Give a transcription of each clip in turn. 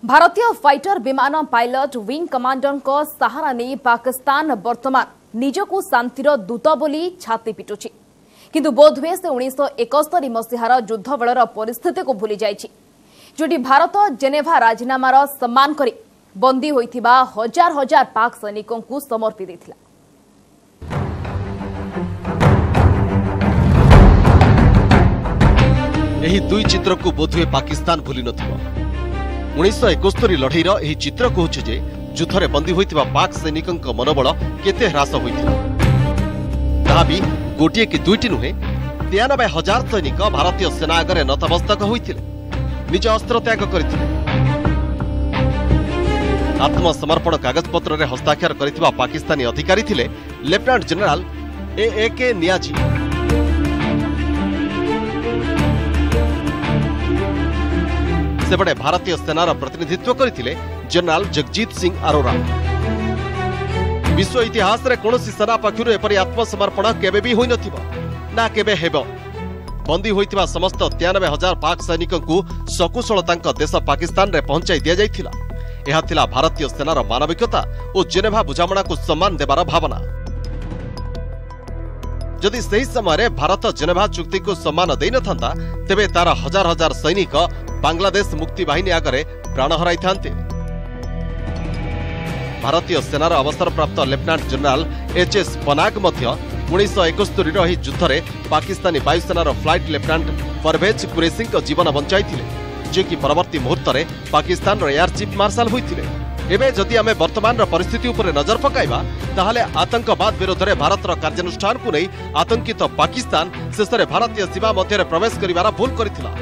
भारतीय फाइटर विमान pilot wing commander को सहारा नहीं पाकिस्तान वर्तमान निजकू शांतिर दूत बोली छाती पिटुछि किंतु बोधवे से 1971 मसीहार युद्ध बेलर परिस्थिति को भूली जाइछि जोटी भारत जेनेभा राजीनामार सम्मान करी बंदी होइथिबा हजार हजार पाक सैनिकों को समर्पी देथिला। एही दुई चित्र को बोधवे पाकिस्तान भूली नथिबो। 1971 लड़ईर एही चित्र कहूछि जे युद्धरे बंदी होइथिबा पाक सैनिकों मनोबल केते ह्रास होइथिला। ताहा भी गोटिए कि दुईटी नुहे 93,000 सैनिक भारतीय सेना आगे नतमस्तक होइथिले, निज अस्त्र त्याग करथिले। आत्मसमर्पण कागजपत्र रे हस्ताक्षर करिथिबा पाकिस्तानी अधिकारी थिले लेफ्टिनेंट जनरल ए नियाजी। सेबडे भारतीय सेनार प्रतिनिधित्व करथिले जनरल जगजीत सिंह अरोरा। विश्व इतिहास रे कोनोसी सेना पक्षरु एपरि आत्मसमर्पण केबे भी होई नथिबो ना केबे हेबो। बंदी होइतिबा समस्त 93,000 पाक सैनिकों को सकुशल तांका देश पाकिस्तान रे पहुंचाई दिया जाइथिला। एहा थिला भारतीय सेनार मानविकता और जेनेभा बुझामणा को सम्मान देबार भावना। जदि सही समय भारत जेनेभा चुक्ति को सम्मान देई नथांता तेबे तार हजार हजार सैनिक बांग्लादेश मुक्ति बाहिनी आगरे प्राण हराई थांते। भारतीय सेनार अवसरप्राप्त लेफ्टिनेंट जनरल एच.एस. पनाग मध्य 1971 रही युद्धरे पाकिस्तानी वायुसेनार फ्लाइट लेफ्टिनेंट परवेज कुरेशी जीवन बंचाई जे कि परवर्ती मुहूर्त में पाकिस्तान एयर चीफ मार्शल होइथिले। एबे जदि आमे वर्तमान परिस्थिति उपरे नजर पकाइबा ताहले आतंकवाद विरोध में भारतर कार्यानुष्ठान को नहीं आतंकित पाकिस्तान शेष में भारतीय सीमा मध्य प्रवेश करिवार भूल करिथिला।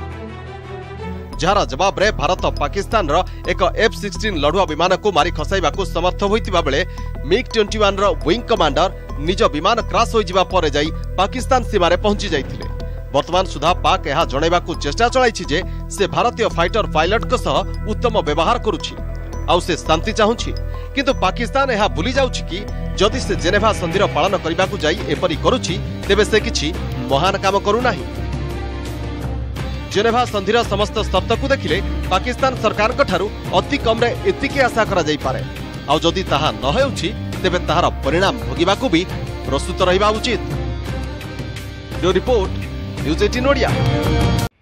जार जवाब रे भारत पाकिस्तान एक F-16 लड़ुआ विमान को मारी खसाइबा को समर्थ होइतिबा बेले MiG-21 विंग कमांडर निज विमान क्रैश होइजिबा परे जाई पाकिस्तान सीमा रे पहुंची जाइथिले। वर्तमान सुधा पाक यह जनैबा को चेष्टा चलाइछि जे से भारतीय फाइटर पायलट को सह उत्तम व्यवहार करुछि आउ से शांति चाहुछि, किंतु पाकिस्तान यह भूली जाउछि कि जदि से जेनेभा संधिर पालन करबा को जाई एपरि करुछि तेबे से किछि महान काम करू नाही। जेनेभा संधिर समस्त शर्त को देखिले पाकिस्तान सरकार ठारू अति कम रे एतिके आशा करा जाई पारे आउ जदि ताहा न हेउछि तेबे ताहार परिणाम भोगिबाकू भी प्रस्तुत रहिबा उचित। Report news 18 Odia.